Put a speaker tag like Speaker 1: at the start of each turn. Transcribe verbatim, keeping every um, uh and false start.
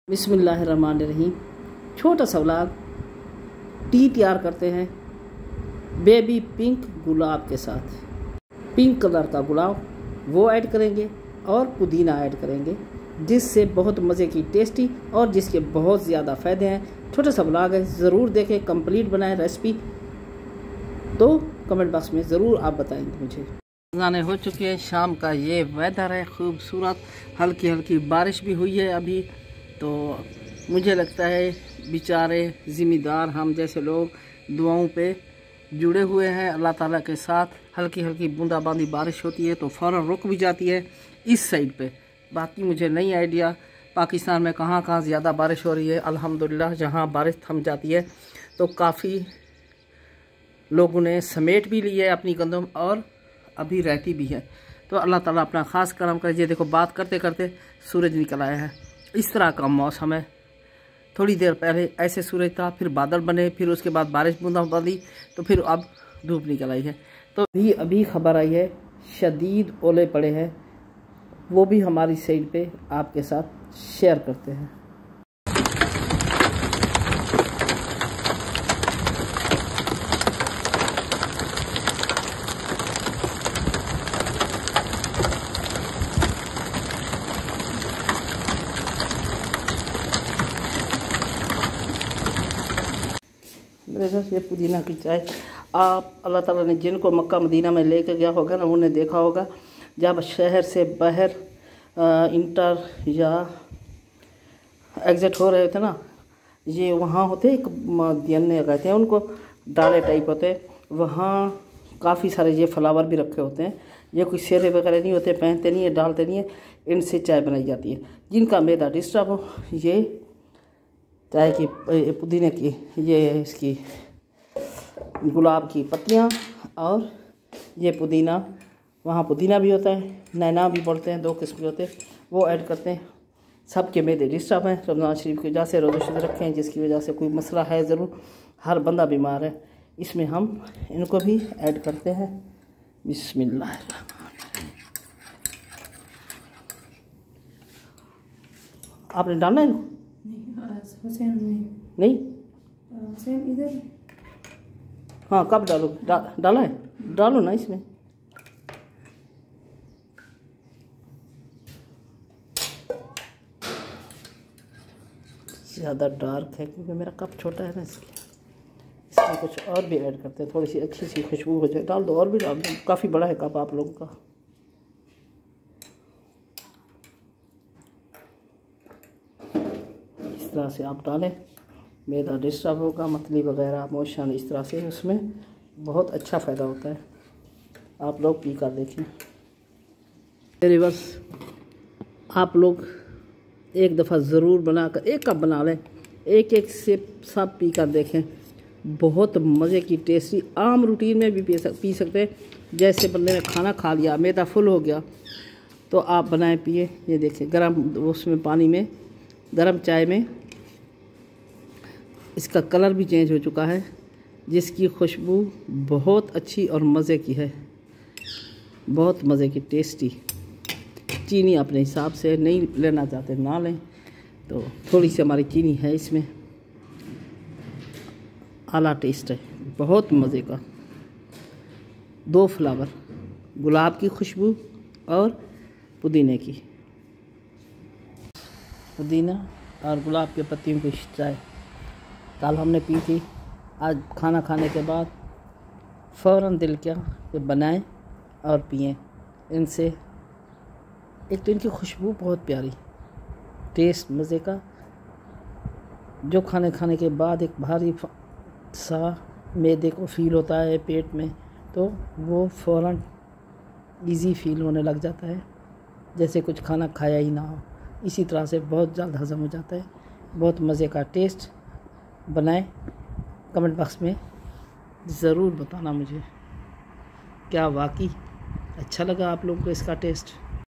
Speaker 1: बिस्मिल्लाहिर्रहमानिर्रहीम। छोटा सा व्लॉग। टी तैयार करते हैं बेबी पिंक गुलाब के साथ। पिंक कलर का गुलाब वो ऐड करेंगे और पुदीना ऐड करेंगे, जिससे बहुत मज़े की टेस्टी और जिसके बहुत ज़्यादा फ़ायदे हैं। छोटा सा व्लॉग है, ज़रूर देखें, कंप्लीट बनाएं रेसिपी। तो कमेंट बॉक्स में ज़रूर आप बताएंगे मुझे। गाने हो चुके हैं, शाम का ये वेदर है खूबसूरत, हल्की हल्की बारिश भी हुई है अभी। तो मुझे लगता है बेचारे ज़िम्मेदार हम जैसे लोग दुआओं पे जुड़े हुए हैं अल्लाह ताला के साथ। हल्की हल्की बूंदाबांदी बारिश होती है तो फ़ौरन रुक भी जाती है इस साइड पे। बाकी मुझे नहीं आइडिया पाकिस्तान में कहाँ कहाँ ज़्यादा बारिश हो रही है। अल्हम्दुलिल्लाह जहाँ बारिश थम जाती है तो काफ़ी लोगों ने समेट भी ली है अपनी गंदम और अभी रहती भी है। तो अल्लाह ताला अपना ख़ास करम करे। ये देखो बात करते करते सूरज निकल आया है। इस तरह का मौसम है। थोड़ी देर पहले ऐसे सूरज था, फिर बादल बने, फिर उसके बाद बारिश बूंदाबांदी, तो फिर अब धूप निकल आई है। तो अभी अभी खबर आई है शदीद ओले पड़े हैं, वो भी हमारी साइड पे आपके साथ शेयर करते हैं। मेरे घर ये पुदीना की चाय। आप अल्लाह ताला ने जिनको मक्का मदीना में लेकर गया होगा ना, उन्होंने देखा होगा जब शहर से बाहर इंटर या एग्ज़िट हो रहे थे ना, ये वहाँ होते एक दियन्ने कहते हैं उनको, डाले टाइप होते हैं। वहाँ काफ़ी सारे ये फ्लावर भी रखे होते हैं। ये कोई सेरे वगैरह नहीं होते, पहनते नहीं है, डालते नहीं है, इनसे चाय बनाई जाती है। जिनका मैदा डिस्टर्ब हो, ये चाय की पुदीने की, ये इसकी गुलाब की पत्तियाँ और ये पुदीना, वहाँ पुदीना भी होता है, नैना भी बोलते हैं, दो किस्म के होते हैं, वो ऐड करते हैं। सबके मैदे डिस्टर्ब हैं, रमज़ान शरीफ की वजह से रोज़े शुरू रखे हैं, जिसकी वजह से कोई मसला है ज़रूर, हर बंदा बीमार है। इसमें हम इनको भी ऐड करते हैं। बिस्मिल्लाह। आपने डालना है नहीं? इधर हाँ, कब डालो? डा, डाला है, डालो ना इसमें। ज़्यादा डार्क है क्योंकि मेरा कप छोटा है ना, इसलिए इसमें कुछ और भी ऐड करते हैं, थोड़ी सी अच्छी सी खुशबू हो जाए। डाल दो, और भी डाल दो, काफ़ी बड़ा है कप आप लोगों का। इस तरह से आप डालें, मैदा डिस्टर्ब होगा, मतली वगैरह, मोशन, इस तरह से उसमें बहुत अच्छा फ़ायदा होता है। आप लोग पी कर देखें। रिवर्स आप लोग एक दफ़ा ज़रूर बनाकर एक कप बना लें, एक एक से सब पी कर देखें। बहुत मज़े की टेस्टी, आम रूटीन में भी पी सक पी सकते हैं। जैसे बंदे ने खाना खा लिया, मैदा फुल हो गया, तो आप बनाएं, पिए। ये देखें गरम उसमें पानी में, गरम चाय में इसका कलर भी चेंज हो चुका है, जिसकी खुशबू बहुत अच्छी और मज़े की है, बहुत मज़े की टेस्टी। चीनी अपने हिसाब से, नहीं लेना चाहते ना लें, तो थोड़ी सी हमारी चीनी है इसमें। आला टेस्ट है, बहुत मज़े का। दो फ्लावर, गुलाब की खुशबू और पुदीने की। पुदीना और गुलाब के पत्तियों की चाय कल हमने पी थी। आज खाना खाने के बाद फ़ौरन दिल किया कि बनाएं और पिएं। इनसे एक तो इनकी खुशबू बहुत प्यारी, टेस्ट मज़े का, जो खाने खाने के बाद एक भारी सा मैदे को फील होता है पेट में, तो वो फ़ौरन इजी फील होने लग जाता है, जैसे कुछ खाना खाया ही ना हो। इसी तरह से बहुत जल्द हज़म हो जाता है। बहुत मज़े का टेस्ट। बनाएं, कमेंट बॉक्स में ज़रूर बताना मुझे क्या वाकई अच्छा लगा आप लोगों को इसका टेस्ट।